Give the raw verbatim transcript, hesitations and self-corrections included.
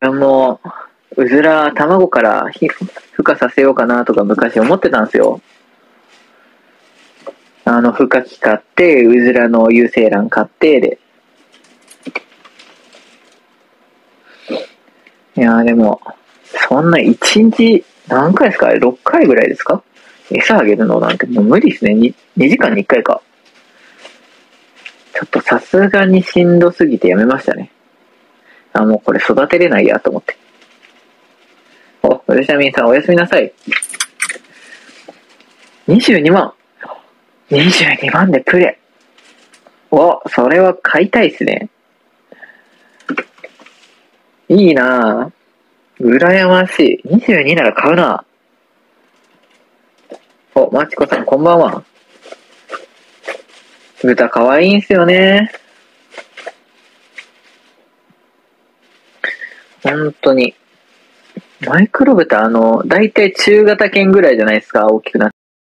もう、うずら、卵からひ孵化させようかなとか昔思ってたんですよ。あの、孵化器買って、うずらの有精卵買って、で。いやーでも、そんないちにち何回ですか？ ろっ 回ぐらいですか？餌あげるのなんてもう無理ですね。に, にじかんにいっかいか。ちょっとさすがにしんどすぎてやめましたね。あ、もうこれ育てれないやと思って。お、うるしゃみんさんおやすみなさい。にじゅうにまん。にじゅうにまんでプレ。お、それは買いたいっすね。いいなぁ。羨ましい。にじゅうになら買うな。お、まちこさんこんばんは。豚可愛いんすよね。本当に。マイクロ豚、あの、だいたい中型犬ぐらいじゃないですか、大きくなって。